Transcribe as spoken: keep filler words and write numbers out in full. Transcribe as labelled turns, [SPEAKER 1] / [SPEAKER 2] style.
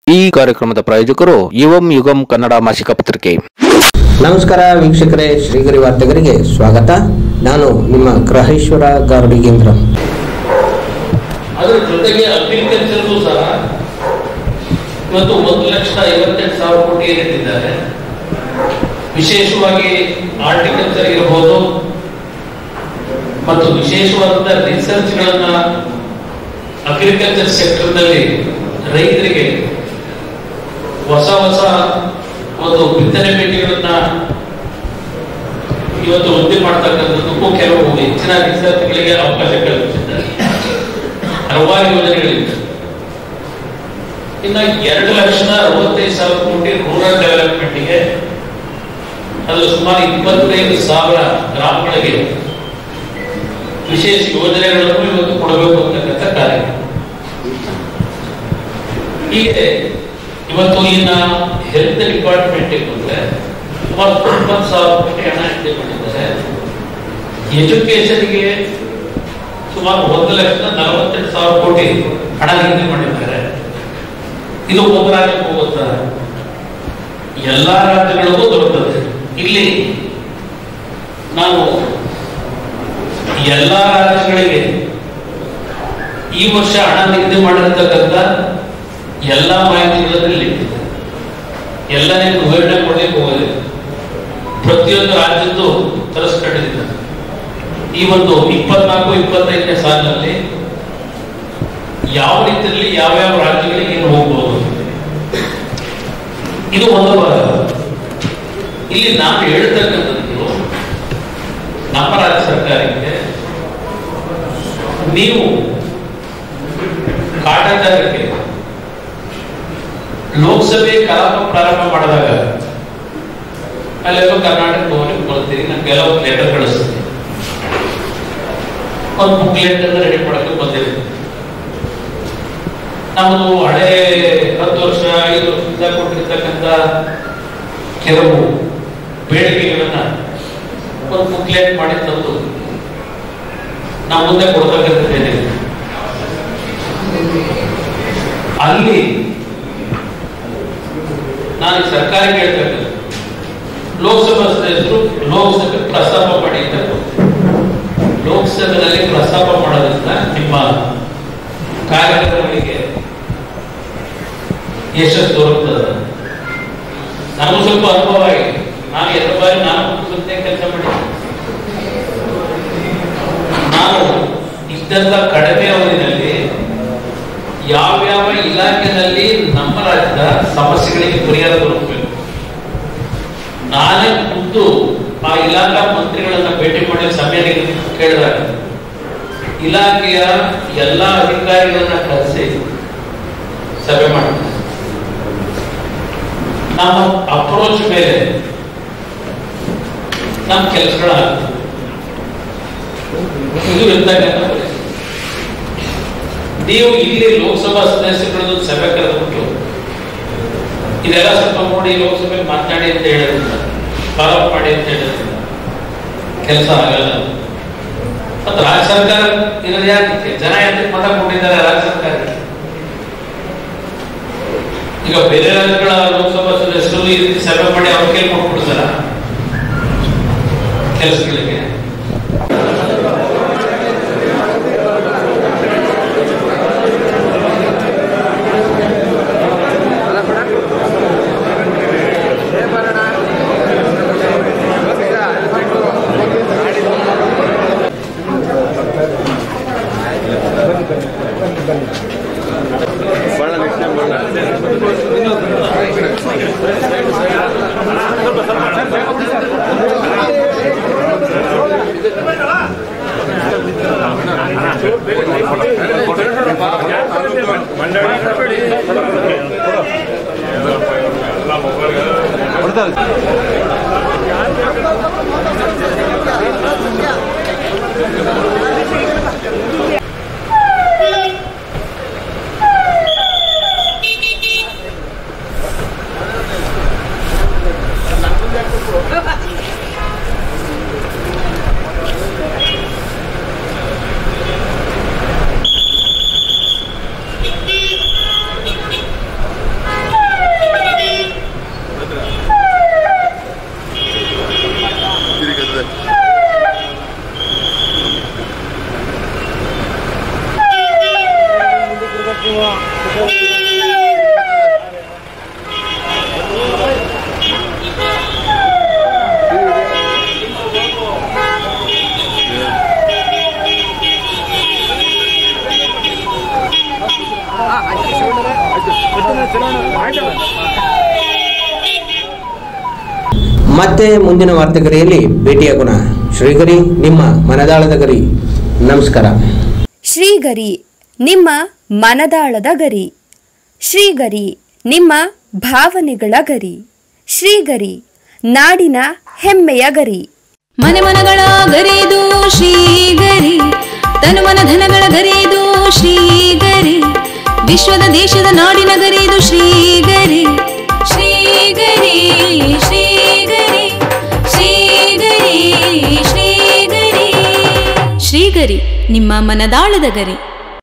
[SPEAKER 1] ಈ ಕಾರ್ಯಕ್ರಮದ ಪ್ರಾಯೋಜಕರು ಯುವಂ ಯುಗಂ ಕನ್ನಡ ಮಾಸಿಕ ಪತ್ರಿಕೆ.
[SPEAKER 2] ನಮಸ್ಕಾರ ವೀಕ್ಷಕರೇ, ಶ್ರೀಗರಿ ವಾರ್ತೆಗರಿಗೆ ಸ್ವಾಗತ. ನಾನು ನಿಮ್ಮ ಗ್ರಹೇಶ್ವರ ಗಾರ್ಡಿಗೇಂದ್ರ.
[SPEAKER 3] ಅದರ ಜೊತೆಗೆ ಅಗ್ರಿಕಲ್ಚರ್ ಸಹ ಇವತ್ತು ಒಂದು ಲಕ್ಷದ ಐವತ್ತೆಂಟು ಸಾವಿರ ಕೋಟಿ ಏನಿಟ್ಟಿದ್ದಾರೆ. ವಿಶೇಷವಾಗಿ ಆರ್ಟಿಕಲ್ಚರ್ ಇರಬಹುದು ಮತ್ತು ವಿಶೇಷವಾದ ರಿಸರ್ಚ್ ಗಳನ್ನ ಅಗ್ರಿಕಲ್ಚರ್ ಸೆಕ್ಟರ್ ನಲ್ಲಿ ರೈತರಿಗೆ ಹೊಸ ಹೊಸ ಒಂದು ಬಿತ್ತನೆ ಬೇಟೆಗಳನ್ನ ಇವತ್ತು ವೃದ್ಧಿ ಮಾಡ್ತಕ್ಕಂಥದ್ದಕ್ಕೂ ಕೆಲವು ಹೆಚ್ಚಿನ ರಿಸರ್ಚ್ಗಳಿಗೆ ಅವಕಾಶ ಕಲ್ಪಿಸಿದ್ದಾರೆ. ಹಲವಾರು ಯೋಜನೆಗಳಿವೆ. ಇನ್ನು ಎರಡು ಲಕ್ಷದ ಅರವತ್ತೈದು ಸಾವಿರ ಕೋಟಿ ರೂರಲ್ ಡೆವಲಪ್ಮೆಂಟ್ಗೆ, ಅದು ಸುಮಾರು ಇಪ್ಪತ್ತೈದು ಸಾವಿರ ಗ್ರಾಮಗಳಿಗೆ ವಿಶೇಷ ಯೋಜನೆಗಳನ್ನು ಇವತ್ತು ಕೊಡಬೇಕು ಅಂತಕ್ಕಂಥ ಕಾರ್ಯ. ಹೀಗೆ ಇವತ್ತು ಇನ್ನ ಹೆಲ್ತ್ ಡಿಪಾರ್ಟ್ಮೆಂಟ್ ಬಂದ್ರೆ ಸುಮಾರು ತೊಂಬತ್ತು ಸಾವಿರ ಕೋಟಿ ಹಣ ಇಟ್ಟಿ ಮಾಡಿದ್ದಾರೆ. ಎಜುಕೇಶನ್ಗೆ ಸುಮಾರು ಒಂದು ಲಕ್ಷದ ನಲವತ್ತೆಂಟು ಸಾವಿರ ಕೋಟಿ ಹಣ ನಿಗದಿ ಮಾಡಿದ್ದಾರೆ. ಇದು ಒಂದು ರಾಜ್ಯಕ್ಕೆ ಹೋಗುತ್ತಾ? ಎಲ್ಲಾ ರಾಜ್ಯಗಳಿಗೂ ದೊರೆತದೆ. ಇಲ್ಲಿ ನಾವು ಎಲ್ಲಾ ರಾಜ್ಯಗಳಿಗೆ ಈ ವರ್ಷ ಹಣ ನಿಗದಿ ಮಾಡಿರ್ತಕ್ಕಂಥ ಎಲ್ಲಾ ಮಾಹಿತಿಗಳಲ್ಲಿ ಎಲ್ಲನೇ ವಿವರಣೆ ಕೊಡಲಿಕ್ಕೆ ಹೋಗಲಿದೆ. ಪ್ರತಿಯೊಂದು ರಾಜ್ಯದ್ದು ತರಿಸ್ಕೊಂಡಿದ್ದಾರೆ. ಈ ಒಂದು ಇಪ್ಪತ್ನಾಲ್ಕು ಇಪ್ಪತ್ತೈದನೇ ಸಾಲಿನಲ್ಲಿ ಯಾವ ರೀತಿಯಲ್ಲಿ ಯಾವ್ಯಾವ ರಾಜ್ಯಗಳಿಗೆ ಏನು ಹೋಗಬಹುದು, ಇದು ಒಂದು ಭಾಗ. ಇಲ್ಲಿ ನಾನು ಹೇಳ್ತಕ್ಕಂಥದ್ದು ನಮ್ಮ ರಾಜ್ಯ ಸರ್ಕಾರಕ್ಕೆ, ನೀವು ಕಾಟಾಚಾರಕ್ಕೆ ಲೋಕಸಭೆ ಕಲಾಪ ಪ್ರಾರಂಭ ಮಾಡಿದಾಗ ಅಲ್ಲೆಲ್ಲೋ ಕರ್ನಾಟಕ ಭವನಕ್ಕೆ ಬರ್ತೀರಿ, ನಾನು ಕೆಲವು ಲೆಟರ್ ಕಳಿಸ್ತೀನಿ, ಒಂದು ಬುಕ್ಲೆಟ್ ಅನ್ನು ರೆಡಿ ಮಾಡಕ್ಕೆ ಬಂದಿರ್ತೀನಿ. ನಮ್ಮದು ಹಳೆ ಹತ್ತು ವರ್ಷ ಐದು ವರ್ಷದಿಂದ ಕೊಟ್ಟಿರ್ತಕ್ಕಂಥ ಕೆಲವು ಬೇಡಿಕೆಗಳನ್ನ ಒಂದು ಬುಕ್ಲೆಟ್ ಮಾಡಿ ತಂದು ನಾವು ಮುಂದೆ ಕೊಡ್ತಕ್ಕಂಥದ್ದೇನೆ. ಅಲ್ಲಿ ನಾನು ಸರ್ಕಾರಕ್ಕೆ ಹೇಳ್ತಕ್ಕಂಥ ಲೋಕಸಭಾ ಸದಸ್ಯರು ಲೋಕಸಭೆ ಪ್ರಸ್ತಾಪ ಮಾಡಿ ಅಂತ, ಲೋಕಸಭೆಯಲ್ಲಿ ಪ್ರಸ್ತಾಪ ಮಾಡೋದ್ರಿಂದ ನಿಮ್ಮ ಕಾರ್ಯಕ್ರಮಗಳಿಗೆ ಯಶಸ್ಸು ದೊರಕುತ್ತದೆ. ನನಗೂ ಸ್ವಲ್ಪ ಅನುಭವ ಆಗಿದೆ. ನಾನು ಎರಡು ಬಾರಿ ನಾನು ಕೆಲಸ ಮಾಡಿ ನಾನು ಇಷ್ಟೆಲ್ಲ ಕಡಿಮೆ ಅವಧಿನಲ್ಲಿ ಯಾವ್ಯಾವ ಇಲಾಖೆಯಲ್ಲಿ ನಮ್ಮ ರಾಜ್ಯದ ಸಮಸ್ಯೆಗಳಿಗೆ ಪರಿಹಾರ ದೊರಕಬೇಕು, ನಾನೇ ಖುದ್ದು ಆ ಇಲಾಖಾ ಮಂತ್ರಿಗಳನ್ನ ಭೇಟಿ ಮಾಡಿ ಸಮಯ ಕೇಳಿದಾಗ ಇಲಾಖೆಯ ಎಲ್ಲಾ ಅಧಿಕಾರಿಗಳನ್ನ ಕರೆಸಿ ಸಭೆ ಮಾಡ್ತಾರೆ. ನಮ್ಮ ಅಪ್ರೋಚ್ ಮೇಲೆ ನಮ್ಮ ಕೆಲಸಗಳಾಗ್ತದೆ. ಇದು ಇರ್ತಕ್ಕಂಥ ಪರಿಸ್ಥಿತಿ. ನೀವು ಇಲ್ಲಿ ಲೋಕಸಭಾ ಸದಸ್ಯಗಳದ್ದು ಸಭೆ ಕರೆದುಬಿಟ್ಟು ಇದೆಲ್ಲ ಸ್ವಲ್ಪ ನೋಡಿ ಲೋಕಸಭೆ ಮಾತನಾಡಿ ಅಂತ ಹೇಳೋದ್ರಿಂದ, ಫಾಲೋ ಮಾಡಿ ಅಂತ ಹೇಳೋದ್ರಿಂದ ಕೆಲಸ ಆಗಲ್ಲ. ಮತ್ತು ರಾಜ್ಯ ಸರ್ಕಾರ ಇರೋದು ಯಾಕೆ? ಜನ ಯಾಕೆ ಮತ ಕೊಟ್ಟಿದ್ದಾರೆ ರಾಜ್ಯ ಸರ್ಕಾರಕ್ಕೆ? ಈಗ ಬೇರೆ ರಾಜ್ಯಗಳ ಲೋಕಸಭಾ ಸದಸ್ಯರು ಈ ರೀತಿ ಸಭೆ ಮಾಡಿ ಅವ್ರ ಕೇಳಿ ಕೊಟ್ಬಿಡ್ತಾರ ಕೆಲಸಗಳಿಗೆ.
[SPEAKER 2] ಮತ್ತೆ ಮುಂದಿನ ವಾರ್ತೆಗರಿಯಲ್ಲಿ ಭೇಟಿಯಾಗೋಣ. ಶ್ರೀಗರಿ ನಿಮ್ಮ ಮನದಾಳದ ಗರಿ. ನಮಸ್ಕಾರ.
[SPEAKER 4] ಶ್ರೀಗರಿ ನಿಮ್ಮ ಮನದಾಳದ ಗರಿ. ಶ್ರೀಗರಿ ನಿಮ್ಮ ಭಾವನೆಗಳ ಗರಿ. ಶ್ರೀಗರಿ ನಾಡಿನ ಹೆಮ್ಮೆಯ ಗರಿ.
[SPEAKER 5] ಮನೆ ಮನಗಳ ಗರಿದು ಶ್ರೀಗರಿ, ತನು ಮನ ಧನಗಳ ಗರಿದು ಶ್ರೀಗರಿ, ವಿಶ್ವದ ದೇಶದ ನಾಡಿನ ಗರಿದು ಶ್ರೀಗರಿ. ಶ್ರೀಗರಿ ಶ್ರೀಗರಿ ಶ್ರೀಗರಿ ಶ್ರೀಗರಿ ಶ್ರೀಗರಿ ನಿಮ್ಮ ಮನದಾಳದ ಗರಿ.